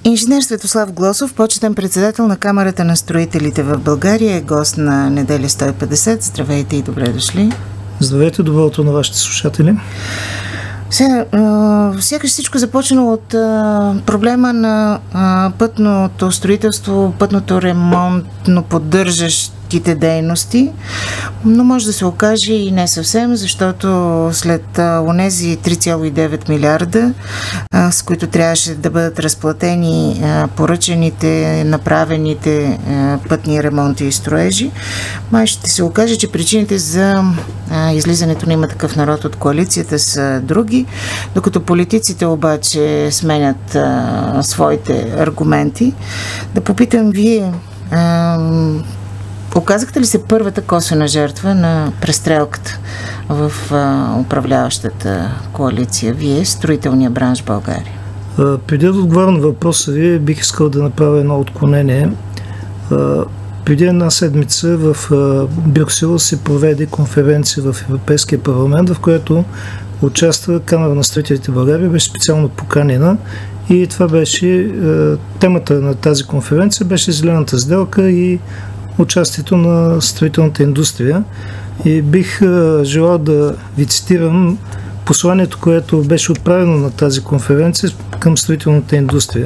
Инженер Светослав Глосов, почетен председател на Камарата на строителите в България, е гост на Неделя 150. Здравейте и добре дошли. Здравейте, добро утро на вашите слушатели. Сега, сякаш всичко започнало от проблема на пътното строителство, пътното ремонтно поддържащите дейности, но може да се окаже и не съвсем, защото след онези 3,9 милиарда, с които трябваше да бъдат разплатени поръчените, направените пътни ремонти и строежи, май ще се окаже, че причините за излизането на Има такъв народ от коалицията са други, докато политиците обаче сменят своите аргументи. Да попитам вие, оказахте ли се първата косвена жертва на престрелката в управляващата коалиция? Вие, строителния бранш в България. Преди да отговоря на въпроса ви, бих искал да направя едно отклонение. Преди една седмица в Брюксел се проведе конференция в Европейския парламент, в която участва Камара на строителите в България, беше специално поканена и това беше темата на тази конференция, беше зелената сделка и участието на строителната индустрия. И бих желал да ви цитирам посланието, което беше отправено на тази конференция към строителната индустрия.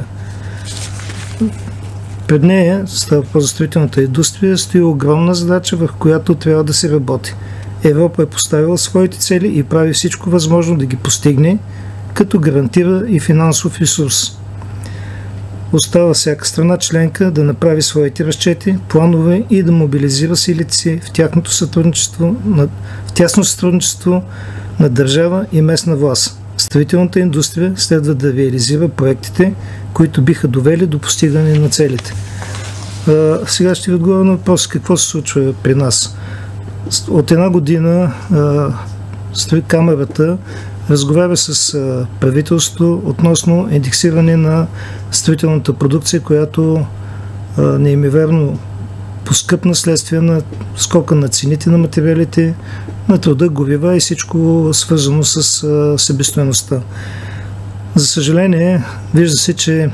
Пред нея, става въпрос за строителната индустрия, стои огромна задача, върху която трябва да се работи. Европа е поставила своите цели и прави всичко възможно да ги постигне, като гарантира и финансов ресурс. Остава всяка страна членка да направи своите разчети, планове и да мобилизира силите си в тясно сътрудничество на държава и местна власт. Строителната индустрия следва да реализира проектите, които биха довели до постигане на целите. Сега ще ви отговоря на въпроса какво се случва при нас. От една година Камарата разговаря с правителството относно индексиране на строителната продукция, която неимоверно поскъпна следствие на скока на цените на материалите, на труда, горива и всичко свързано с себестойността. За съжаление, вижда се, че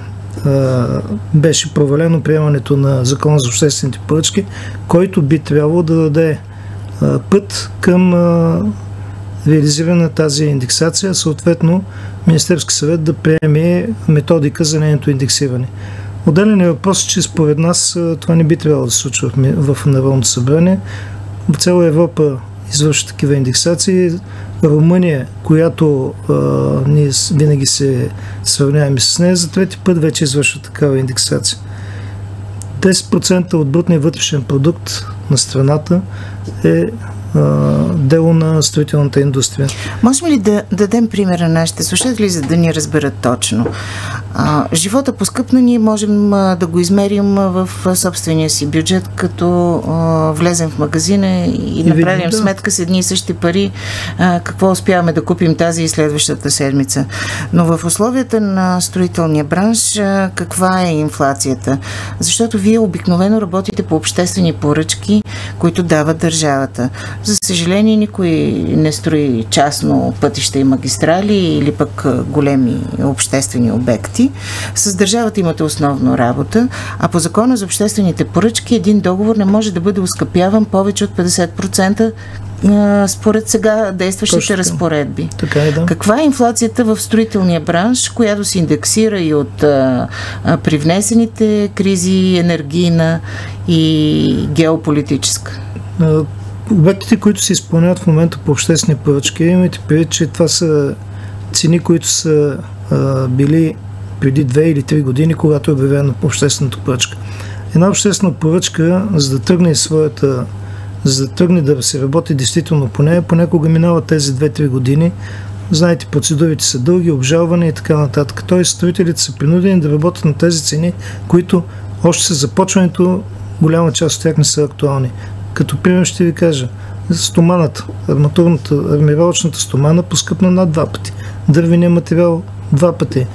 беше провалено приемането на Закона за обществените поръчки, който би трябвало да даде път към реализиране на тази индексация, съответно Министерски съвет да приеме методика за нейното индексиране. Отделен е въпрос, че според нас това не би трябвало да се случва в Народното събрание. В цяла Европа извършва такива индексации. Румъния, която ние винаги се сравняваме с нея, за трети път вече извършва такава индексация. 10% от брутния вътрешен продукт на страната е дело на строителната индустрия. Можем ли да дадем пример на нашите слушатели, за да ни разберат точно? Живота поскъпна, ние можем да го измерим в собствения си бюджет, като влезем в магазина и направим сметка с едни и същи пари, какво успяваме да купим тази и следващата седмица. Но в условията на строителния бранш, каква е инфлацията? Защото вие обикновено работите по обществени поръчки, които дават държавата. За съжаление, никой не строи частно пътища и магистрали или пък големи обществени обекти. С държавата имате основно работа, а по закона за обществените поръчки един договор не може да бъде оскъпяван повече от 50% според сега действащите разпоредби. Така е, да. Каква е инфлацията в строителния бранш, която се индексира и от привнесените кризи, енергийна и геополитическа? Обектите, които се изпълняват в момента по обществени поръчки, имайте предвид, че това са цени, които са били преди 2 или 3 години, когато е обявена по обществената поръчка. Една обществена поръчка, за да тръгне да се работи действително по нея, понякога минава тези 2-3 години. Знаете, процедурите са дълги, обжалване и така нататък. Тоест, строителите са принудени да работят на тези цени, които още с започването голяма част от тях не са актуални. Като пример ще ви кажа, стоманата, армировъчната стомана поскъпна над 2 пъти. Дървения материал 2 пъти.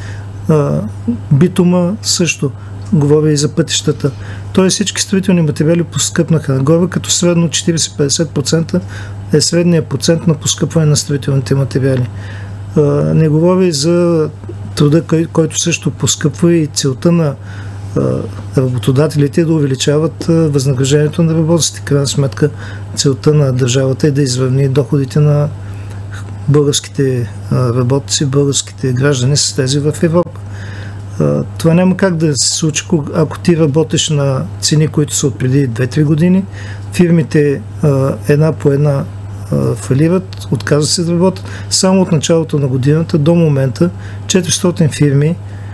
Битума също. Говоря и за пътищата. Тоест всички строителни материали поскъпнаха нагоре, като средно 40-50% е средният процент на поскъпване на строителните материали. Не говоря и за труда, който също поскъпва, и целта на работодателите е да увеличават възнаграждението на работниците. Крайна сметка целта на държавата е да изравни доходите на българските работници, българските граждани с тези в Европа. Това няма как да се случи, ако ти работиш на цени, които са от преди 2-3 години. Фирмите една по една фалират, отказват се да работят. Само от началото на годината до момента 400 фирми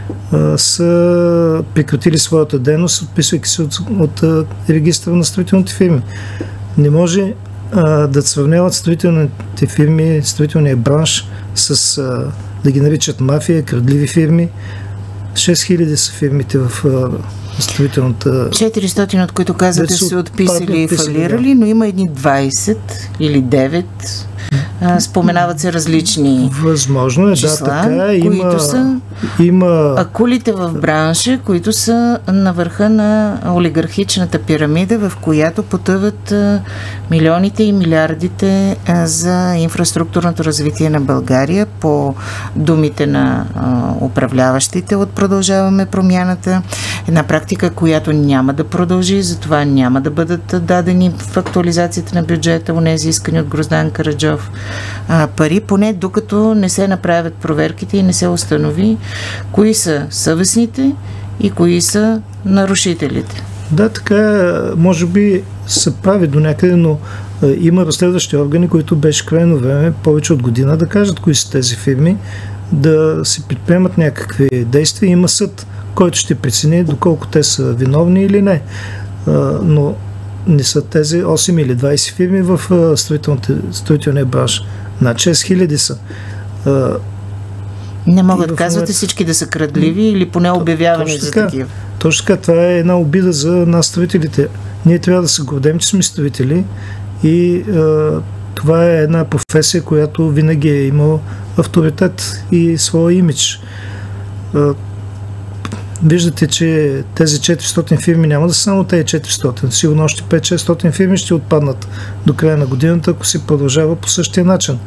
са прекратили своята дейност, отписвайки се от регистъра на строителните фирми. Не може да сравняват строителните фирми, строителния бранш с да ги наричат мафия, крадливи фирми. 6000 са фирмите в строителната... 400, от които казвате, се отписали и фалирали, но има едни 20 или 9. Споменават се различни възможно числа, да, така. Които са акулите в бранша, които са на върха на олигархичната пирамида, в която потъват милионите и милиардите за инфраструктурното развитие на България, по думите на управляващите от Продължаваме промяната. Една практика, която няма да продължи, затова няма да бъдат дадени в актуализацията на бюджета онези искани от Гроздан Караджов пари, поне докато не се направят проверките и не се установи кои са съвестните и кои са нарушителите. Да, така може би се прави до някъде, но има разследващи органи, които беше крайно време, повече от година, да кажат кои са тези фирми, да се предприемат някакви действия. Има съд, който ще прецени доколко те са виновни или не. Но не са тези 8 или 20 фирми в строителния бранш. Над 6000 са. Не могат да казвате всички да са крадливи или поне обявявани за такива. Точно така, това е една обида за нас строителите. Ние трябва да се гордем, че сме строители, и това е една професия, която винаги е имала авторитет и своя имидж. Виждате, че тези 400 фирми няма да са само тези 400. Сигурно още 5-600 фирми ще отпаднат до края на годината, ако се продължава по същия начин.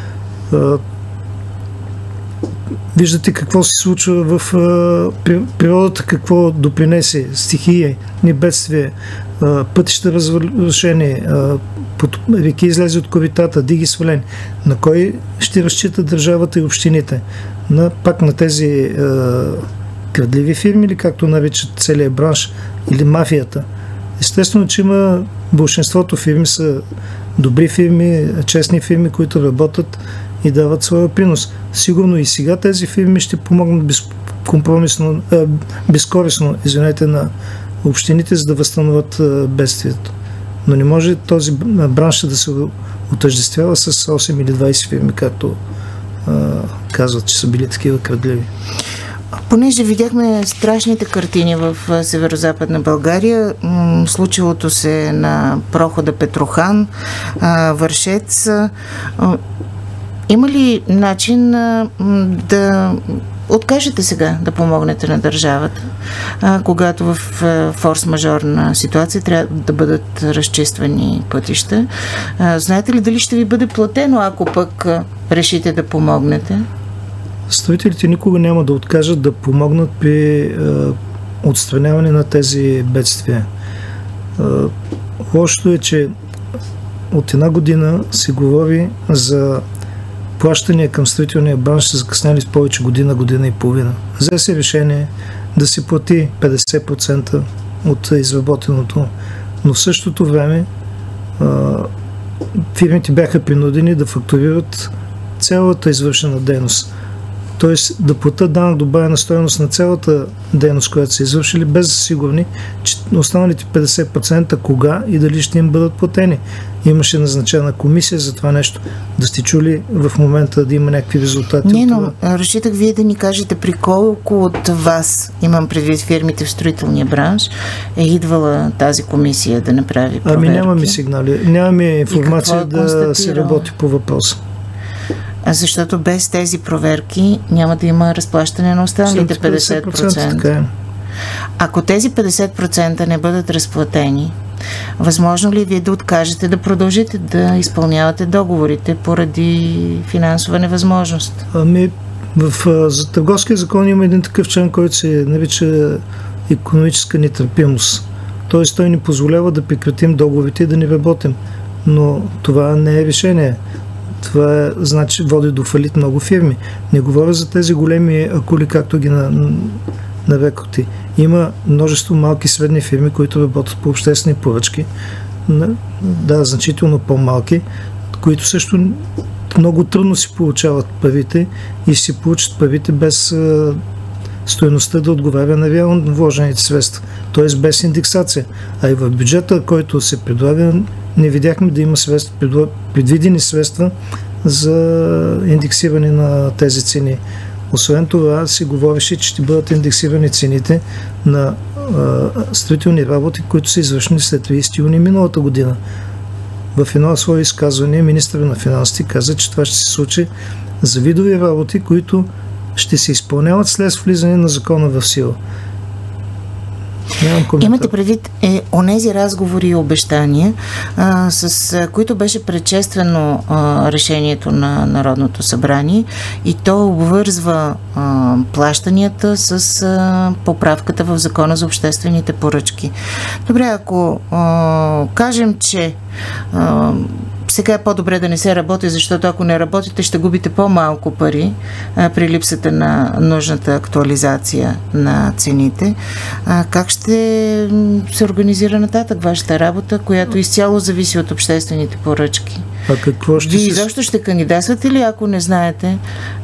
Виждате какво се случва в природата, какво допринесе стихия, небедствие, пътища разрушени, реки излезе от коритата, диги свалени. На кой ще разчита държавата и общините? Пак на тези крадливи фирми, или както наричат целият бранш, или мафията. Естествено, че има большинството фирми са добри фирми, честни фирми, които работят и дават своя принос. Сигурно и сега тези фирми ще помогнат безкорисно на общините, за да възстановят бедствието. Но не може този бранш да се отъждествява с 8 или 20 фирми, както казват, че са били такива крадливи. Понеже видяхме страшните картини в северо-западна България, случилото се на прохода Петрохан, Вършец, има ли начин да откажете сега да помогнете на държавата, когато в форс-мажорна ситуация трябва да бъдат разчиствани пътища? Знаете ли дали ще ви бъде платено, ако пък решите да помогнете? Строителите никога няма да откажат да помогнат при отстраняване на тези бедствия. Лошото е, че от една година се говори за плащания към строителния бранш, са закъсняли с повече година и половина. Взе се решение да се плати 50% от изработеното, но в същото време фирмите бяха принудени да фактурират цялата извършена дейност. Т.е. да платят данък добавена стойност на цялата дейност, която са извършили, без да са сигурни, че останалите 50% кога и дали ще им бъдат платени. Имаше назначена комисия за това нещо. Да сте чули в момента да има някакви резултати? Не, но разчитах вие да ни кажете при колко от вас, имам предвид фирмите в строителния бранш, е идвала тази комисия да направи проверки? Нямаме сигнали, нямаме информация да се работи по въпроса. Защото без тези проверки няма да има разплащане на останалите 50%. Ако тези 50% не бъдат разплатени, възможно ли вие да откажете да продължите да изпълнявате договорите поради финансова невъзможност? За търговския закон има един такъв член, който се нарича икономическа нетърпимост. Тоест той ни позволява да прекратим договорите и да не работим. Но това не е решение. Това значи води до фалит много фирми. Не говоря за тези големи акули, както ги нарекохте. Има множество малки и средни фирми, които работят по обществени поръчки. Да, значително по-малки, които също много трудно си получават парите и си получат парите без стойността да отговаря на реално вложените средства, т.е. без индексация. А и в бюджета, който се предлага, не видяхме да има предвидени средства за индексиране на тези цени. Освен това се говореше, че ще бъдат индексирани цените на строителни работи, които са извършени след 30 юни миналата година. В едно свое изказване министърът на финансите каза, че това ще се случи за видови работи, които ще се изпълняват след влизане на закона в сила. Имате предвид онези разговори и обещания, с които беше предшествено решението на Народното събрание и то обвързва плащанията с поправката в Закона за обществените поръчки. Добре, ако кажем, че сега е по-добре да не се работи, защото ако не работите, ще губите по-малко пари при липсата на нужната актуализация на цените. Как ще се организира нататък вашата работа, която изцяло зависи от обществените поръчки? Вие изобщо ще кандидатствате ли, ако не знаете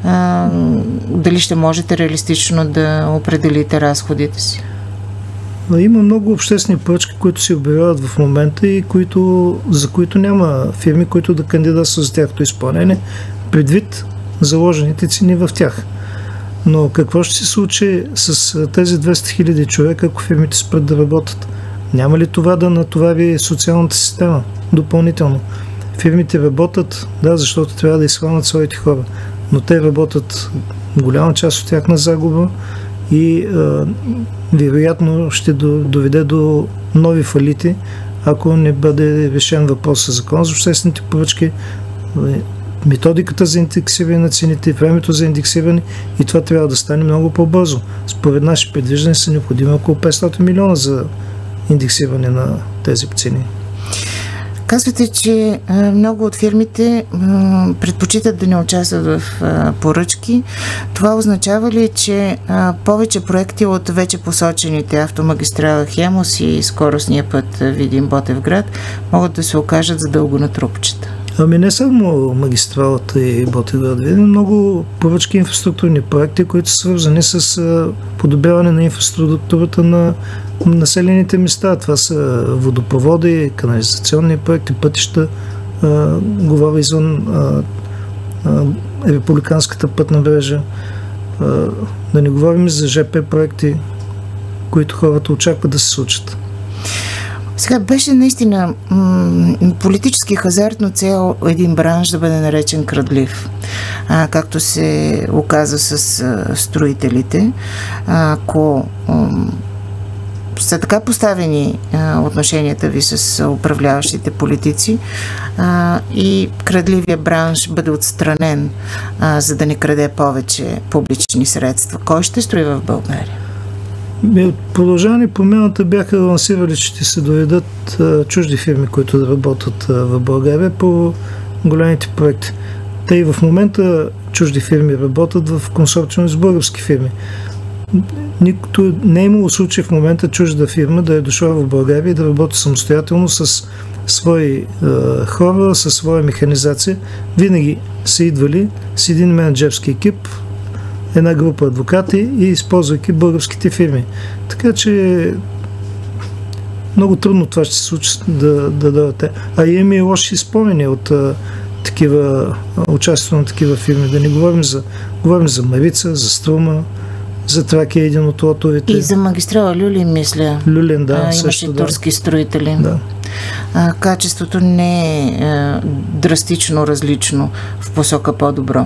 дали ще можете реалистично да определите разходите си? Има много обществени поръчки, които се обявяват в момента и за които няма фирми, които да кандидатстват за тяхното изпълнение, предвид заложените цени в тях. Но какво ще се случи с тези 200 000 човека, ако фирмите спрат да работят? Няма ли това да натовари социалната система допълнително? Фирмите работят, да, защото трябва да изхранват своите хора, но те работят голяма част от тях на загуба и вероятно ще доведе до нови фалити, ако не бъде решен въпрос със закон за обществените поръчки, методиката за индексиране на цените, времето за индексиране, и това трябва да стане много по-бързо. Според наши предвиждания са необходими около 500 милиона за индексиране на тези цени. Казвате, че много от фирмите предпочитат да не участват в поръчки. Това означава ли, че повече проекти от вече посочените автомагистрала Хемус и скоростния път Видин-Ботевград могат да се окажат за дълго на трупчета? Ами не само магистралата и Ботевград. Много поръчки инфраструктурни проекти, които са свързани с подобряване на инфраструктурата на населените места. Това са водопроводи, канализационни проекти, пътища, говоря извън републиканската пътна мрежа. Да не говорим за ЖП проекти, които хората очакват да се случат. Сега беше наистина политически хазартно цел един бранш да бъде наречен крадлив, както се оказа с строителите. Ако са така поставени отношенията ви с управляващите политици и крадливия бранш бъде отстранен, за да не краде повече публични средства, кой ще строи в България? От Продължаване Промяната бяха лансирали, че ще се доведат чужди фирми, които да работят в България по големите проекти. Те и в момента чужди фирми работят в консорциум с български фирми. Никто не е имало случай в момента чужда фирма да е дошла в България и да работи самостоятелно с свои хора, със своя механизация. Винаги са идвали с един менеджерски екип, една група адвокати и използвайки българските фирми. Така че много трудно това ще се случи да дадете. А имаме и лоши спомени от участието на такива фирми. Да не говорим за Марица, за Струма, за Тракия, един от лотовете. И за магистрала Люлин, мисля. Люлин, да. Имаше също, турски строители. Да. Качеството не е драстично различно, в посока по-добро.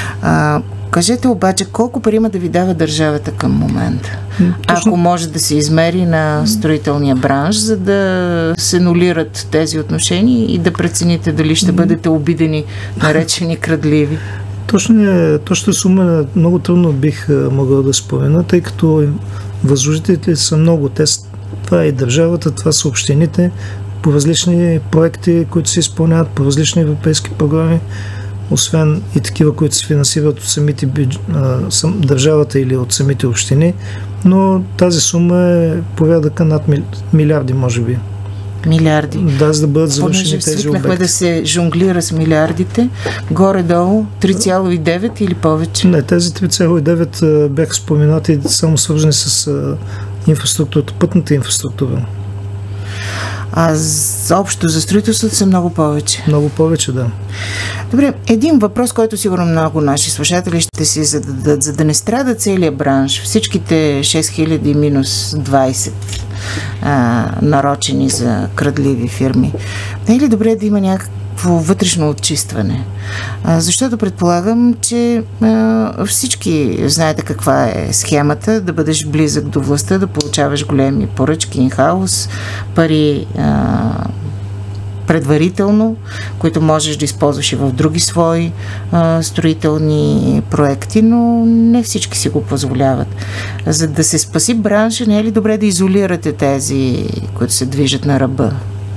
Кажете обаче, колко пари има да ви дава държавата към момента? Ако може да се измери на строителния бранш, за да се нулират тези отношения и да прецените дали ще бъдете обидени, наречени крадливи? Точната сума много трудно бих могъл да спомена, тъй като възложителите са много. Това е и държавата, това са общините, по различни проекти, които се изпълняват, по различни европейски програми, освен и такива, които се финансират от самите държавата или от самите общини, но тази сума е порядъка над милиарди, може би. Милиарди. Да, за да бъдат завършени тези обекти. Свикнахме да се жонглира с милиардите, горе-долу 3,9 или повече? Не, тези 3,9 бяха споменати само свързани с инфраструктурата, пътната инфраструктура. А общо за строителството са много повече. Много повече, да. Добре, един въпрос, който сигурно много наши слушатели ще си зададат, за да не страда целият бранш, всичките 6000 минус 20 нарочени за крадливи фирми. Не е ли добре да има някакво вътрешно отчистване? Защото предполагам, че всички знаете каква е схемата, да бъдеш близък до властта, да получаваш големи поръчки, инхаус, пари предварително, които можеш да използваш и в други свои строителни проекти, но не всички си го позволяват. За да се спаси бранша, не е ли добре да изолирате тези, които се движат на ръба?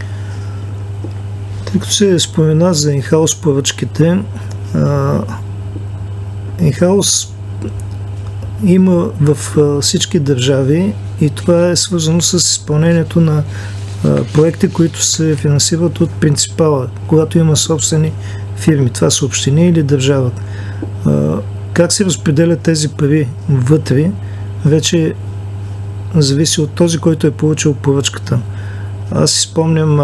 Тъй като се спомена за инхаус поръчките, инхаус има в всички държави и това е свързано с изпълнението на проекти, които се финансират от принципала, когато има собствени фирми. Това са общини или държавата. Как се разпределят тези пари вътре, вече зависи от този, който е получил поръчката. Аз си спомням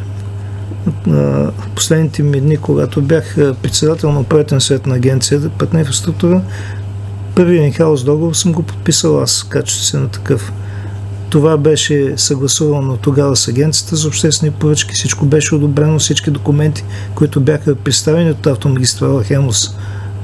последните ми дни, когато бях председател на управителен съвет на агенция Пътна инфраструктура, първият инхаус договор съм го подписал аз, качеството си на такъв. Това беше съгласувано тогава с агенцията за обществени поръчки, всичко беше одобрено, всички документи, които бяха представени от автомагистрала Хемус,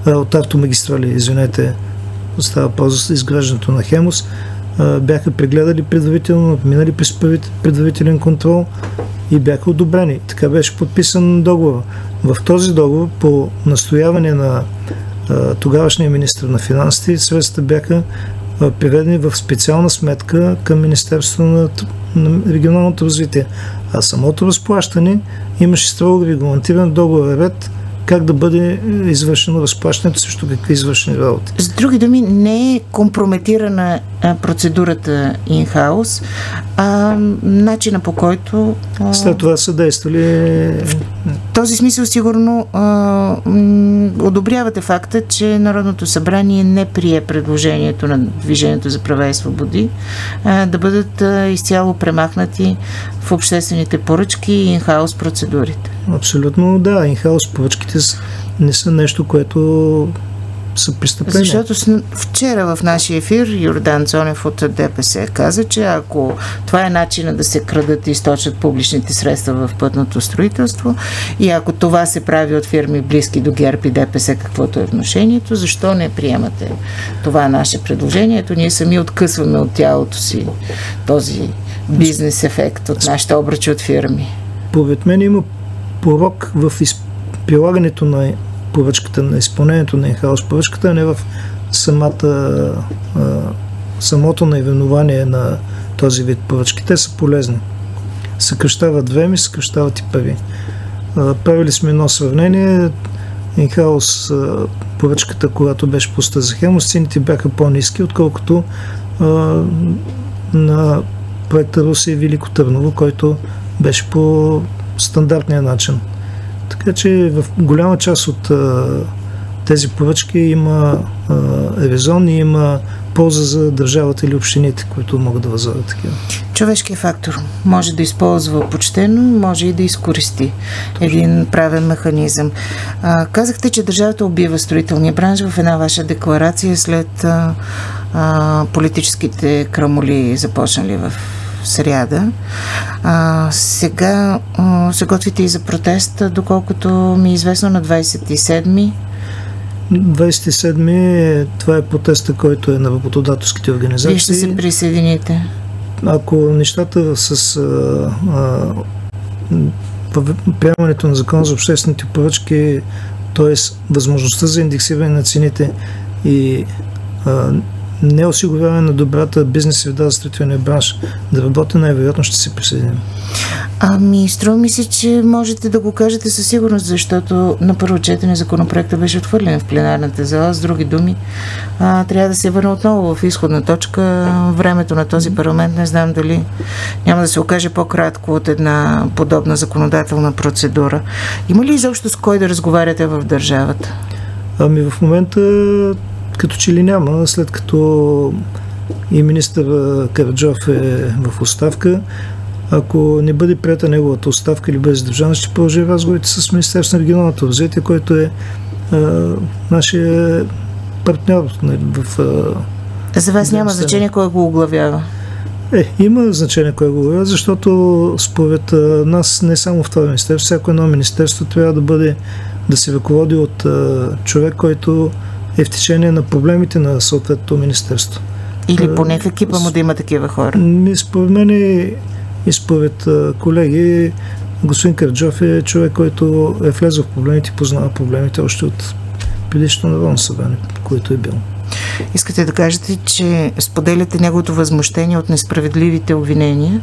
става полза за изграждането на Хемус, бяха прегледали предварително, минали през предварителен контрол и бяха одобрени. Така беше подписан договор. В този договор, по настояване на тогавашния министър на финансите, средствата бяха приведени в специална сметка към Министерството на регионалното развитие. А самото разплащане имаше строго регламентиран договор ред как да бъде извършено разплащането срещу какви извършени работи. С други думи, не е компрометирана процедурата in-house, а начина по който... След това са действали... В този смисъл сигурно одобрявате факта, че Народното събрание не прие предложението на Движението за права и свободи да бъдат изцяло премахнати в обществените поръчки и in-house процедурите. Абсолютно да. In-house поръчките не са нещо, което са престъпления. Защото вчера в нашия ефир Йордан Цонев от ДПС каза, че ако това е начинът да се крадат и източат публичните средства в пътното строителство и ако това се прави от фирми близки до ГЕРБ и ДПС, каквото е отношението, защо не приемате това наше предложение? Ето ние сами откъсваме от тялото си този бизнес ефект от нашите обръчи от фирми. Поред мен има порок в прилагането на поръчката, на изпълнението на in-house поръчката, а не в самото наименование на този вид поръчки. Те са полезни. Съкръщават време, съкръщават и пари. Правили сме едно сравнение. In-house поръчката, когато беше пуста за Хемус, цените бяха по-ниски, отколкото на проекта Русе и Велико Търново, който беше по стандартния начин. Така че в голяма част от тези поръчки има резон и има полза за държавата или общините, които могат да възлагат такива. Човешкият фактор може да използва почтено, може и да изкористи един правен механизъм. Казахте, че държавата убива строителния бранш в една ваша декларация след политическите крамоли, започнали в сряда. Сега се готвите и за протест, доколкото ми е известно на 27-ми. 27-ми, това е протеста, който е на работодателските организации. Вие ще се присъедините? Ако нещата с приемането на закон за обществените поръчки Тоест, възможността за индексиране на цените и неосигуряване на добрата бизнес среда за строителния бранш да работи, най-вероятно ще се присъединим. Струва ми се, че можете да го кажете със сигурност, защото на първо четене законопроекта беше отхвърлен в пленарната зала. С други думи, трябва да се върне отново в изходна точка. Времето на този парламент не знам дали няма да се окаже по-кратко от една подобна законодателна процедура. Има ли изобщо с кой да разговаряте в държавата? В момента като че ли няма, след като и министър Караджов е в оставка. Ако не бъде приета неговата оставка или бъде задържана, ще продължи разговорите с Министерството на регионалното развитие, който е нашия партньор За вас няма значение кой го оглавява? Има значение кой го оглавява, защото според нас не само в това министерство, всяко едно министерство трябва да се ръководи от човек, който е в течение на проблемите на съответното министерство. Или поне в екипа му да има такива хора? Според мен и според колеги, господин Караджов е човек, който е влезъл в проблемите и познава проблемите още от предишното Народно събрание, което е бил. Искате да кажете, че споделяте неговото възмущение от несправедливите обвинения?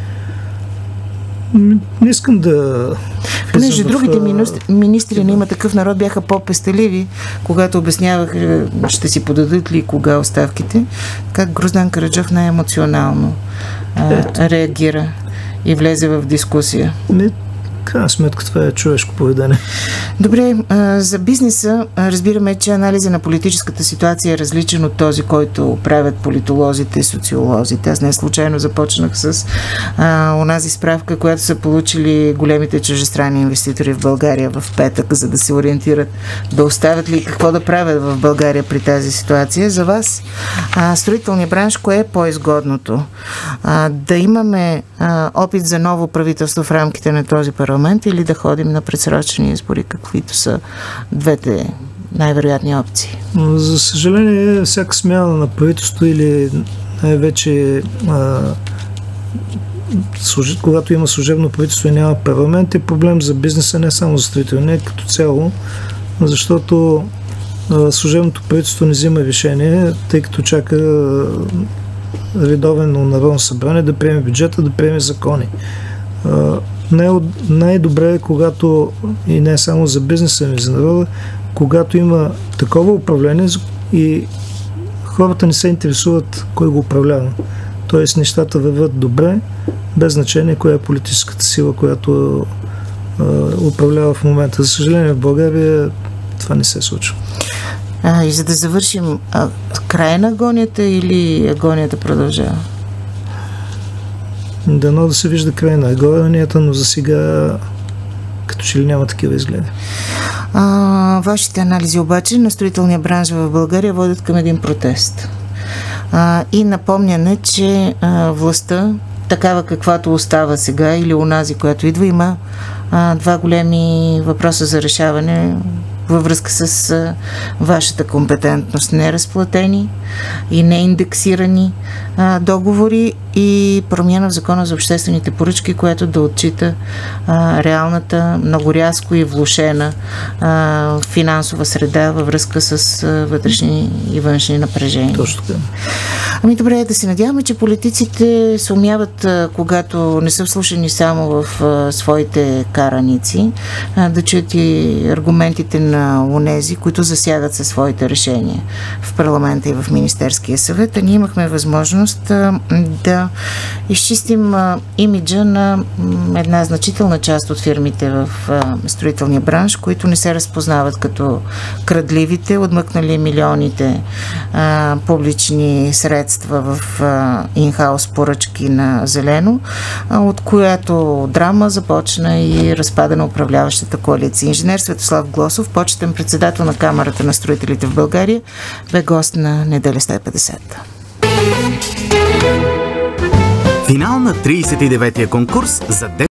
Не искам да... Понеже другите министри на Има такъв народ бяха по-пестеливи, когато обясняваха ще си подадат ли кога оставките, как Гроздан Караджов най-емоционално реагира и влезе в дискусия. Крайна сметка това е човешко поведение. Добре, за бизнеса разбираме, че анализа на политическата ситуация е различен от този, който правят политолозите и социолозите. Аз не случайно започнах с онази справка, която са получили големите чуждестранни инвеститори в България в петък, за да се ориентират да оставят ли какво да правят в България при тази ситуация. За вас, строителния бранш, кое е по-изгодното? Да имаме опит за ново правителство в рамките на този парламент или да ходим на предсрочни избори, каквито са двете най-вероятни опции? За съжаление, всяка смяна на правителство или най-вече когато има служебно правителство и няма парламент, е проблем за бизнеса, не само за строителния, като цяло, защото служебното правителство не взима решение, тъй като чака редовно Народно събрание да приеме бюджета, да приеме закони. Най-добре е, когато, и не само за бизнеса, но и за народа, когато има такова управление и хората не се интересуват кой го управлява. Тоест нещата върват добре, без значение коя е политическата сила, която управлява в момента. За съжаление в България това не се случва. И за да завършим, край на агонията или агонията продължава? Дано да се вижда край на агонията, но за сега като че ли няма такива изгледи. Вашите анализи обаче на строителния бранш в България водят към един протест. И напомняне, че властта, такава каквато остава сега или онази, която идва, има два големи въпроса за решаване във връзка с вашата компетентност. Неразплатени и неиндексирани договори и промяна в Закона за обществените поръчки, която да отчита реалната, много рязко и влошена финансова среда във връзка с вътрешни и външни напрежения. Точно така. Добре, да се надяваме, че политиците сумяват, когато не са вслушани само в своите караници, да чуят и аргументите на онези, които засягат със своите решения в парламента и в Министерския съвет. Ние имахме възможност да изчистим имиджа на една значителна част от фирмите в строителния бранш, които не се разпознават като крадливите, отмъкнали милионите публични средства в инхаус поръчки на зелено, от която драма започна и разпада на управляващата коалиция. Инженер Светослав Глосов, почетен председател на Камарата на строителите в България, бе гост на Неделя 150. Финал на 39-я конкурс за